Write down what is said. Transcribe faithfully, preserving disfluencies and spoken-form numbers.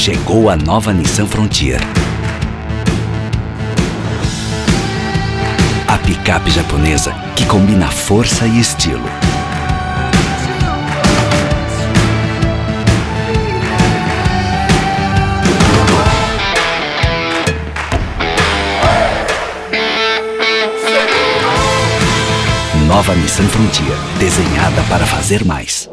Chegou a nova Nissan Frontier. A picape japonesa que combina força e estilo. Nova Nissan Frontier, desenhada para fazer mais.